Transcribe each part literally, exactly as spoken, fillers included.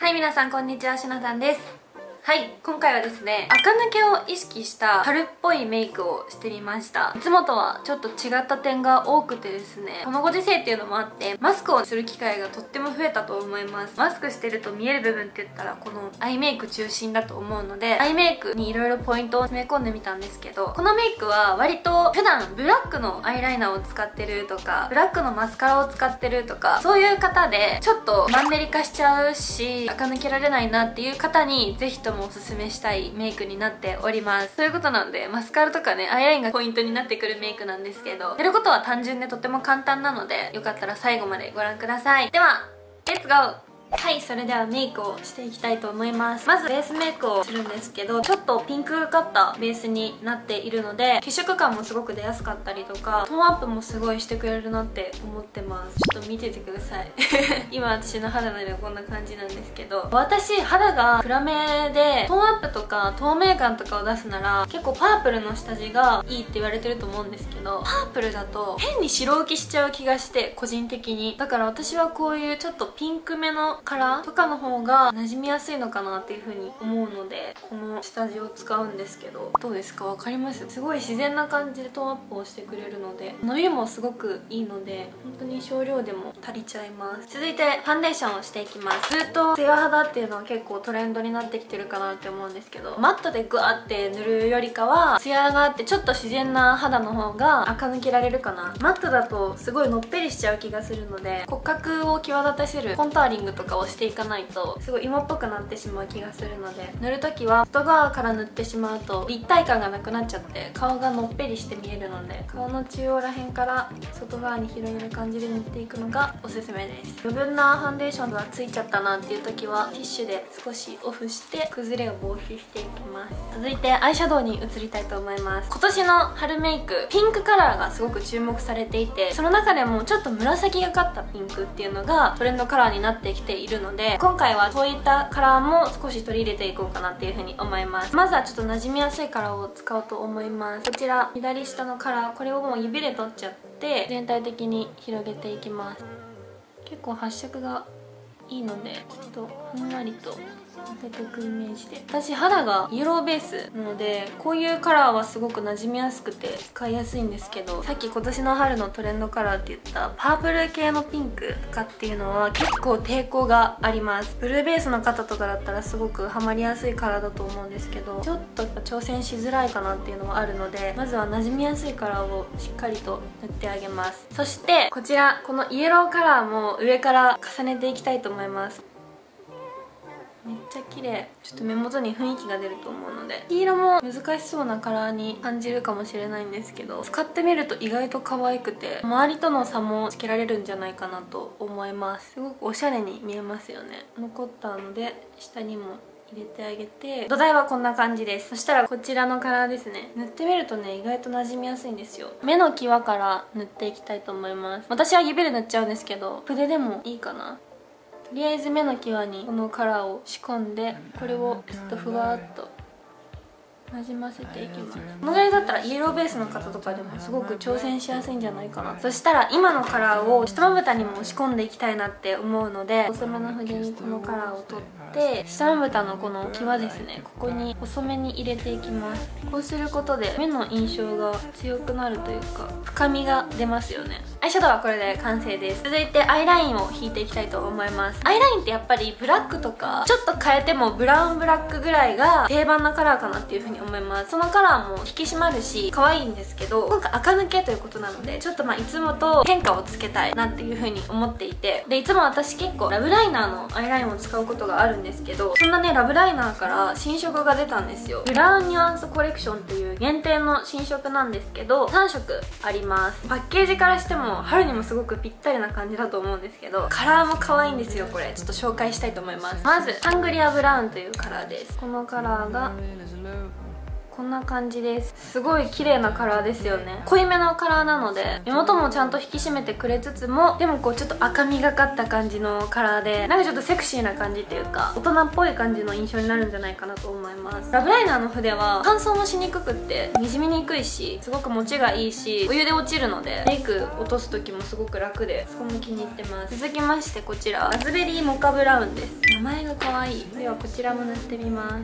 はい、皆さんこんにちは、しなさんです。はい、今回はですね、垢抜けを意識した春っぽいメイクをしてみました。いつもとはちょっと違った点が多くてですね、このご時世っていうのもあってマスクをする機会がとっても増えたと思います。マスクしてると見える部分って言ったらこのアイメイク中心だと思うので、アイメイクにいろいろポイントを詰め込んでみたんですけど、このメイクは割と普段ブラックのアイライナーを使ってるとかブラックのマスカラを使ってるとか、そういう方でちょっとマンネリ化しちゃうし垢抜けられないなっていう方にぜひともおすすめしたいメイクになっております。ということなのでマスカラとかね、アイラインがポイントになってくるメイクなんですけど、やることは単純でとても簡単なので、よかったら最後までご覧ください。ではレッツゴー。はい、それではメイクをしていきたいと思います。まずベースメイクをするんですけど、ちょっとピンクがかったベースになっているので血色感もすごく出やすかったりとか、トーンアップもすごいしてくれるなって思ってます。ちょっと見ててください今私の肌の色はこんな感じなんですけど、私肌が暗めでトーンアップとか透明感とかを出すなら結構パープルの下地がいいって言われてると思うんですけど、パープルだと変に白浮きしちゃう気がして、個人的に。だから私はこういうちょっとピンクめのカラーとかの方が馴染みやすいのかなっていう風に思うので、この下地を使うんですけど、どうですか、わかります？すごい自然な感じでトーンアップをしてくれるので、伸びもすごくいいので本当に少量でも足りちゃいます。続いてファンデーションをしていきます。ずっとツヤ肌っていうのは結構トレンドになってきてるかなって思うんですけど、マットでグワって塗るよりかはツヤがあってちょっと自然な肌の方が垢抜けられるかな。マットだとすごいのっぺりしちゃう気がするので、骨格を際立たせるコンターリングとかをしていかないとすごい芋っぽくなってしまう気がするので、塗るときは外側から塗ってしまうと立体感がなくなっちゃって顔がのっぺりして見えるので、顔の中央らへんから外側に広げる感じで塗っていくのがおすすめです。余分なファンデーションがついちゃったなっていう時はティッシュで少しオフして崩れを防止していきます。続いてアイシャドウに移りたいと思います。今年の春メイク、ピンクカラーがすごく注目されていて、その中でもちょっと紫がかったピンクっていうのがトレンドカラーになってきているので、今回はそういったカラーも少し取り入れていこうかなっていう風に思います。まずはちょっと馴染みやすいカラーを使おうと思います。こちら左下のカラー、これをもう指で取っちゃって全体的に広げていきます。結構発色がいいのでちょっとふんわりと当てていくイメージで。私肌がイエローベースなのでこういうカラーはすごく馴染みやすくて使いやすいんですけど、さっき今年の春のトレンドカラーって言ったパープル系のピンクとかっていうのは結構抵抗があります。ブルーベースの方とかだったらすごくハマりやすいカラーだと思うんですけど、ちょっとやっぱ挑戦しづらいかなっていうのはあるので、まずは馴染みやすいカラーをしっかりと塗ってあげます。そしてこちらこのイエローカラーも上から重ねていきたいと思います。めっちゃ綺麗。ちょっと目元に雰囲気が出ると思うので、黄色も難しそうなカラーに感じるかもしれないんですけど、使ってみると意外と可愛くて周りとの差もつけられるんじゃないかなと思います。すごくおしゃれに見えますよね。残ったので下にも入れてあげて、土台はこんな感じです。そしたらこちらのカラーですね、塗ってみるとね意外と馴染みやすいんですよ。目の際から塗っていきたいと思います。私は指で塗っちゃうんですけど筆でもいいかな。とりあえず目の際にこのカラーを仕込んで、これをちょっとふわっとなじませていきます。このぐらいだったらイエローベースの方とかでもすごく挑戦しやすいんじゃないかな。そしたら今のカラーを下まぶたにも仕込んでいきたいなって思うので、細めの筆にこのカラーを取って下まぶたのこの際ですね、ここに細めに入れていきます。こうすることで目の印象が強くなるというか深みが出ますよね。アイシャドウはこれで完成です。続いてアイラインを引いていきたいと思います。アイラインってやっぱりブラックとかちょっと変えてもブラウンブラックぐらいが定番なカラーかなっていう風に思います。そのカラーも引き締まるし可愛いんですけど、今回垢抜けということなのでちょっとまあいつもと変化をつけたいなっていう風に思っていて、でいつも私結構ラブライナーのアイラインを使うことがあるんですけど、そんなねラブライナーから新色が出たんですよ。ブラウンニュアンスコレクションっていう限定の新色なんですけどさんしょくあります。パッケージからしても春にもすごくぴったりな感じだと思うんですけど、カラーも可愛いんですよ。これちょっと紹介したいと思います。まずサングリアブラウンというカラーです。このカラーがこんな感じです。すごい綺麗なカラーですよね。濃いめのカラーなので目元もちゃんと引き締めてくれつつも、でもこうちょっと赤みがかった感じのカラーで、なんかちょっとセクシーな感じっていうか大人っぽい感じの印象になるんじゃないかなと思います。ラブライナーの筆は乾燥もしにくくってにじみにくいし、すごく持ちがいいし、お湯で落ちるのでメイク落とす時もすごく楽で、そこも気に入ってます。続きましてこちらラズベリーモカブラウンです。名前が可愛い。ではこちらも塗ってみます。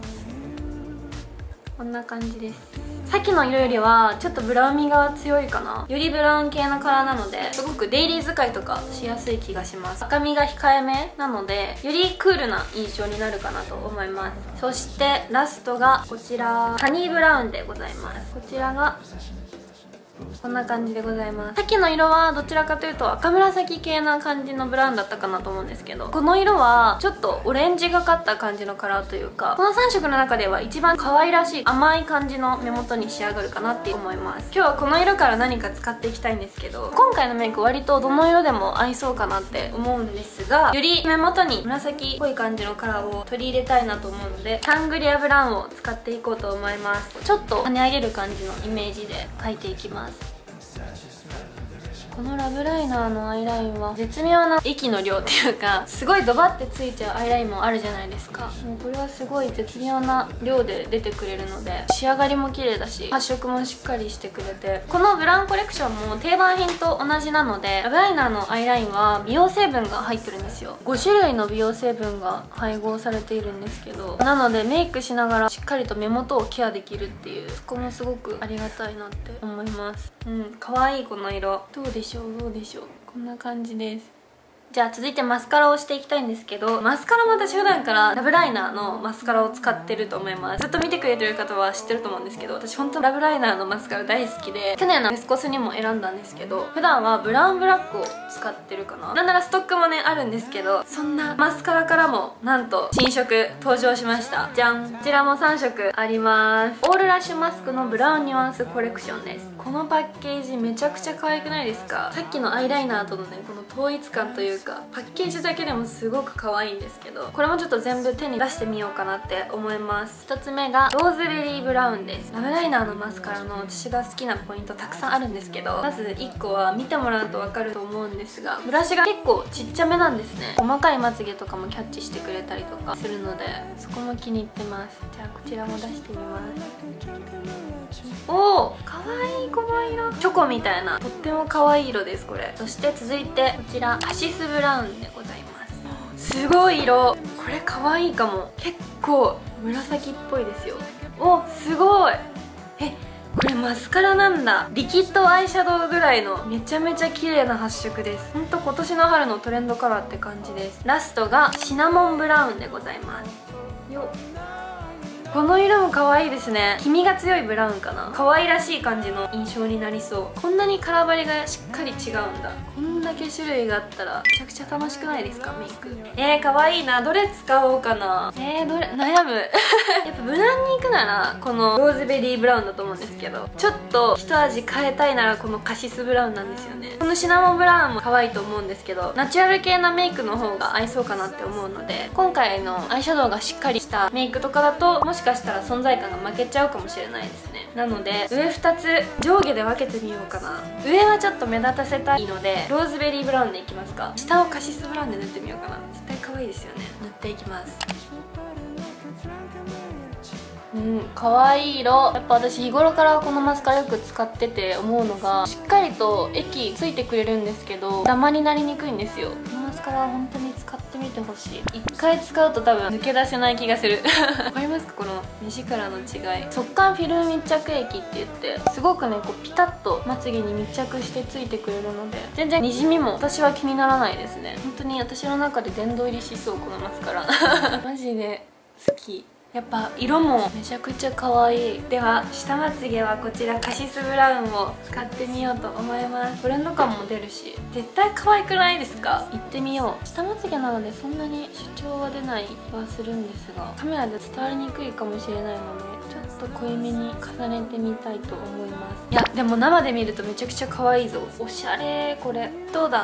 こんな感じです。さっきの色よりはちょっとブラウンみが強いかな。よりブラウン系のカラーなので、すごくデイリー使いとかしやすい気がします。赤みが控えめなのでよりクールな印象になるかなと思います。そしてラストがこちらハニーブラウンでございます。こちらがこんな感じでございます。さっきの色はどちらかというと赤紫系な感じのブラウンだったかなと思うんですけど、この色はちょっとオレンジがかった感じのカラーというか、このさんしょくの中では一番可愛らしい甘い感じの目元に仕上がるかなって思います。今日はこの色から何か使っていきたいんですけど、今回のメイク割とどの色でも合いそうかなって思うんですが、より目元に紫っぽい感じのカラーを取り入れたいなと思うので、サングリアブラウンを使っていこうと思います。ちょっと跳ね上げる感じのイメージで描いていきます。このラブライナーのアイラインは絶妙な液の量っていうか、すごいドバってついちゃうアイラインもあるじゃないですか。もうこれはすごい絶妙な量で出てくれるので、仕上がりも綺麗だし発色もしっかりしてくれて、このブラウンコレクションも定番品と同じなので、ラブライナーのアイラインは美容成分が入ってるんですよ。ごしゅるいの美容成分が配合されているんですけど、なのでメイクしながらしっかりと目元をケアできるっていう、そこもすごくありがたいなって思います。うん、可愛いこの色。どうでしょうどうでしょう。こんな感じです。じゃあ続いてマスカラをしていきたいんですけど、マスカラも私普段からラブライナーのマスカラを使ってると思います。ずっと見てくれてる方は知ってると思うんですけど、私本当ラブライナーのマスカラ大好きで、去年のベスコスにも選んだんですけど、普段はブラウンブラックを使ってるかな。なんならストックもねあるんですけど、そんなマスカラからもなんと新色登場しました。じゃん。こちらもさんしょくあります。オールラッシュマスクのブラウンニュアンスコレクションです。このパッケージめちゃくちゃ可愛くないですか。さっきのアイライナーとのねこの統一感というか、パッケージだけでもすごく可愛いんですけど、これもちょっと全部手に出してみようかなって思います。ひとつめがローズベリーブラウンです。ラブライナーのマスカラの私が好きなポイントたくさんあるんですけど、まずいっこは見てもらうと分かると思うんですが、ブラシが結構ちっちゃめなんですね。細かいまつげとかもキャッチしてくれたりとかするので、そこも気に入ってます。じゃあこちらも出してみます。おお、かわいいこの色。チョコみたいなとっても可愛い色ですこれ。そして続いてこちらカシスブラウンでございます。すごい色。これ可愛いかも。結構紫っぽいですよ。お、すごい。え、これマスカラなんだ。リキッドアイシャドウぐらいのめちゃめちゃ綺麗な発色です。ほんと今年の春のトレンドカラーって感じです。ラストがシナモンブラウンでございます。よっ、この色も可愛いですね。黄身が強いブラウンかな。可愛らしい感じの印象になりそう。こんなにカラーバリがしっかり違うんだ。こんだけ種類があったらめちゃくちゃ楽しくないですかメイク。えー、可愛いな。どれ使おうかな。えー、どれ悩むやっぱ無難にいくならこのローズベリーブラウンだと思うんですけど、ちょっと一味変えたいならこのカシスブラウンなんですよね。このシナモンブラウンも可愛いと思うんですけど、ナチュラル系なメイクの方が合いそうかなって思うので、今回のアイシャドウがしっかりしたメイクとかだともしかしたら存在感が負けちゃうかもしれないですね。なので上ふたつ上下で分けてみようかな。上はちょっと目立たせたいのでローズベリーブラウンでいきますか。下をカシスブラウンで塗ってみようかな。絶対可愛いですよね。塗っていきます。うん、可愛い色。やっぱ私日頃からこのマスカラよく使ってて思うのが、しっかりと液ついてくれるんですけどダマになりにくいんですよ。このマスカラは本当に使ってみてほしい。一回使うと多分抜け出せない気がするわかりますかこの目力の違い。速乾フィルム密着液って言ってすごくねこうピタッとまつげに密着してついてくれるので、全然にじみも私は気にならないですね。本当に私の中で殿堂入りしそうこのマスカラマジで好き。やっぱ色もめちゃくちゃ可愛い。では下まつげはこちらカシスブラウンを使ってみようと思います。トレンド感も出るし絶対可愛くないですか。いってみよう。下まつげなのでそんなに主張は出ない気はするんですが、カメラで伝わりにくいかもしれないのでちょっと濃いめに重ねてみたいと思います。いやでも生で見るとめちゃくちゃ可愛いぞ。おしゃれ。これどうだ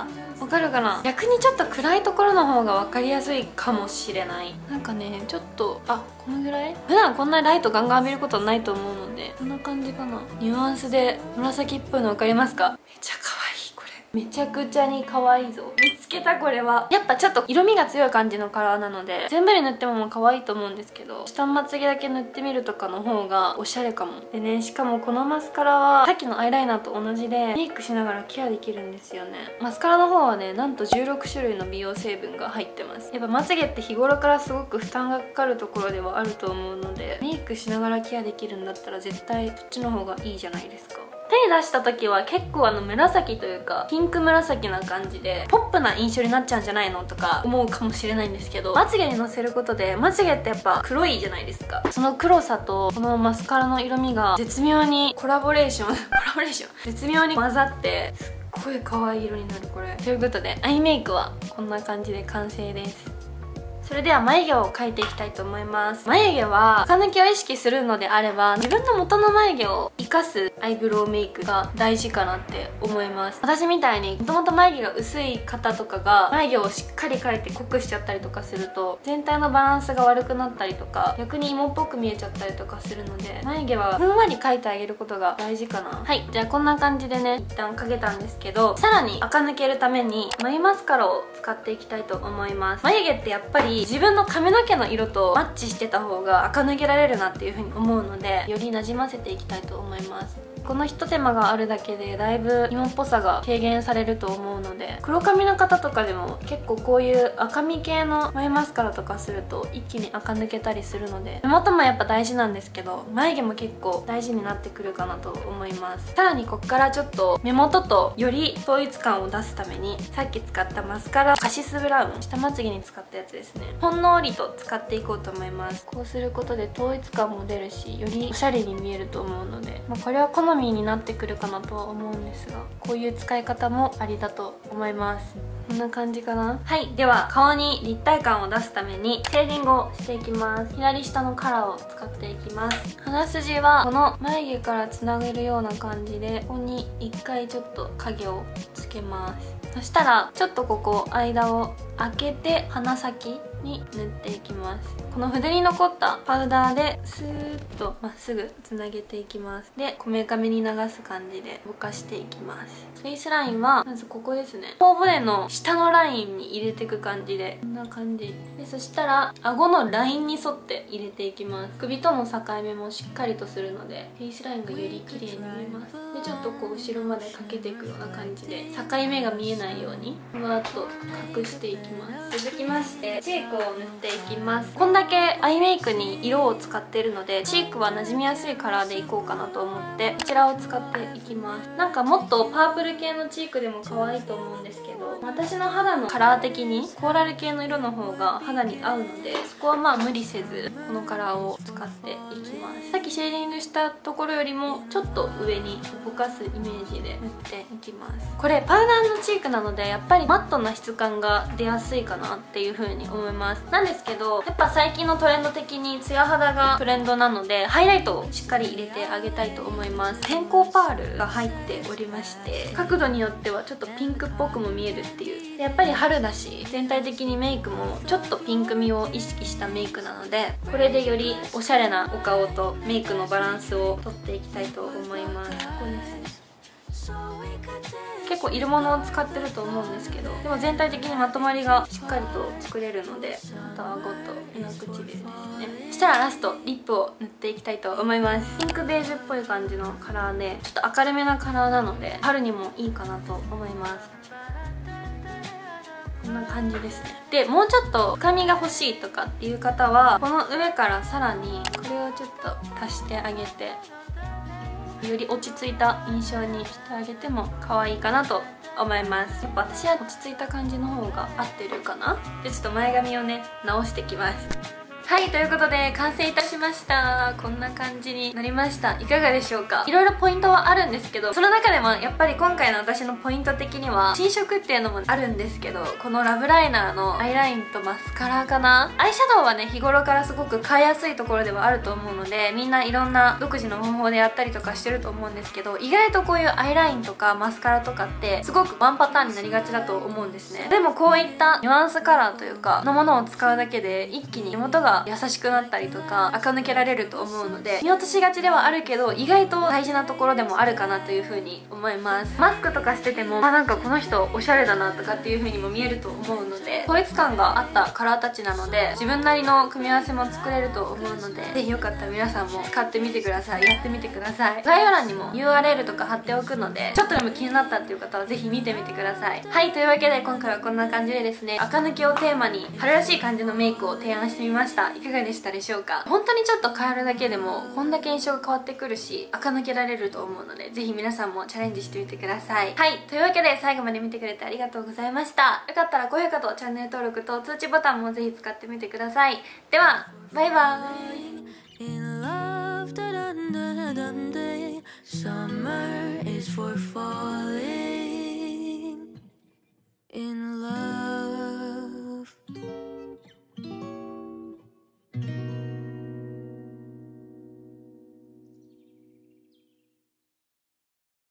わかるかな。逆にちょっと暗いところの方が分かりやすいかもしれない。なんかねちょっとあこのぐらい普段こんなライトガンガン浴びることないと思うのでこんな感じかな。ニュアンスで紫っぽいの分かりますか？めっちゃ可愛い。これめちゃくちゃに可愛いぞ。見つけた。これはやっぱちょっと色味が強い感じのカラーなので全部に塗ってももう可愛いと思うんですけど、下まつげだけ塗ってみるとかの方がおしゃれかも。でね、しかもこのマスカラはさっきのアイライナーと同じでメイクしながらケアできるんですよね。マスカラの方はねなんとじゅうろくしゅるいの美容成分が入ってます。やっぱまつげって日頃からすごく負担がかかるところではあると思うので、メイクしながらケアできるんだったら絶対そっちの方がいいじゃないですか。手に出した時は結構あの紫というかピンク紫な感じでポップな印象になっちゃうんじゃないのとか思うかもしれないんですけど、まつげにのせることでまつげってやっぱ黒いじゃないですか。その黒さとこのマスカラの色味が絶妙にコラボレーションコラボレーション絶妙に混ざってすっごい可愛い色になるこれ。ということでアイメイクはこんな感じで完成です。それでは眉毛を描いていきたいと思います。眉毛は垢抜きを意識するのであれば自分の元の眉毛を生かすアイブロウメイクが大事かなって思います。私みたいにもともと眉毛が薄い方とかが眉毛をしっかり描いて濃くしちゃったりとかすると全体のバランスが悪くなったりとか逆に芋っぽく見えちゃったりとかするので、眉毛はふんわり描いてあげることが大事かな。はい、じゃあこんな感じでね一旦描けたんですけど、さらに垢抜けるために眉マスカラを使っていきたいと思います。眉毛ってやっぱり自分の髪の毛の色とマッチしてた方が垢抜けられるなっていう風に思うので、よりなじませていきたいと思います。このひと手間があるだけでだいぶ芋っぽさが軽減されると思うので、黒髪の方とかでも結構こういう赤み系の眉マスカラとかすると一気に垢抜けたりするので、目元もやっぱ大事なんですけど眉毛も結構大事になってくるかなと思います。さらにここからちょっと目元とより統一感を出すためにさっき使ったマスカラカシスブラウン下まつげに使ったやつですね、ほんのりと使っていこうと思います。こうすることで統一感も出るしよりおしゃれに見えると思うので、まあ、これは好みになってくるかなとは思うんですが、こういう使い方もありだと思います。こんな感じかな。はい、では顔に立体感を出すためにシェーディングをしていきます。左下のカラーを使っていきます。鼻筋はこの眉毛からつなげるような感じでここに一回ちょっと影をつけます。そしたらちょっとここ間を開けて鼻先に塗っていきます。この筆に残ったパウダーでスーッとまっすぐつなげていきます。でこめかみに流す感じでぼかしていきます。フェイスラインはまずここですね、頬骨の下のラインに入れていく感じでこんな感じで、そしたら顎のラインに沿って入れていきます。首との境目もしっかりとするのでフェイスラインがより綺麗に見えます。でちょっとこう後ろまでかけていくような感じで境目が見えないようにふわっと隠していきます。続きましてチークを塗っていきます。こんだけアイメイクに色を使っているのでチークは馴染みやすいカラーでいこうかなと思ってこちらを使っていきます。なんかもっとパープル系のチークでも可愛いと思うんですけど、私の肌のカラー的にコーラル系の色の方が肌に合うのでそこはまあ無理せずこのカラーを使っていきます。さっきシェーディングしたところよりもちょっと上にぼかすイメージで塗っていきます。これパウダーのチークなのでやっぱりマットな質感が出やすいかなっていう風に思います。なんですけどやっぱ最近のトレンド的にツヤ肌がトレンドなのでハイライトをしっかり入れてあげたいと思います。偏光パールが入っておりまして角度によってはちょっとピンクっぽくも見えるっていう。でやっぱり春だし全体的にメイクもちょっとピンクみを意識したメイクなのでこれでよりおしゃれなお顔とメイクのバランスをとっていきたいと思います。ここですね、結構色物を使ってると思うんですけどでも全体的にまとまりがしっかりと作れるのであとは顎と目の唇ですね。そしたらラストリップを塗っていきたいと思います。ピンクベージュっぽい感じのカラーでちょっと明るめなカラーなので春にもいいかなと思います。こんな感じですね。でもうちょっと深みが欲しいとかっていう方はこの上からさらにこれをちょっと足してあげてより落ち着いた印象にしてあげても可愛いかなと思います。やっぱ私は落ち着いた感じの方が合ってるかな。でちょっと前髪をね直してきます。 はい、ということで完成いたしました。こんな感じになりました。いかがでしょうか。いろいろポイントはあるんですけど、その中でもやっぱり今回の私のポイント的には新色っていうのもあるんですけど、このラブライナーのアイラインとマスカラかな。アイシャドウはね、日頃からすごく買いやすいところではあると思うので、みんないろんな独自の方法でやったりとかしてると思うんですけど、意外とこういうアイラインとかマスカラとかってすごくワンパターンになりがちだと思うんですね。でもこういったニュアンスカラーというかのものを使うだけで一気に目元が優しくなったりとか垢抜けられると思うので、見落としがちではあるけど意外と大事なところでもあるかなという風に思います。マスクとかしてても、あ、なんかこの人おしゃれだなとかっていう風にも見えると思うので、統一感があったカラータッチなので自分なりの組み合わせも作れると思うので、ぜひよかったら皆さんも使ってみてください。やってみてください。概要欄にも ユーアールエル とか貼っておくので、ちょっとでも気になったっていう方はぜひ見てみてください。はい、というわけで今回はこんな感じでですね、垢抜けをテーマに春らしい感じのメイクを提案してみました。いかがでしたでしょうか。本当にちょっと変えるだけでもこんだけ印象が変わってくるし、垢抜けられると思うので、ぜひ皆さんもチャレンジしてみてください。はい、というわけで最後まで見てくれてありがとうございました。よかったら高評価とチャンネル登録と通知ボタンもぜひ使ってみてください。ではバイバーイ。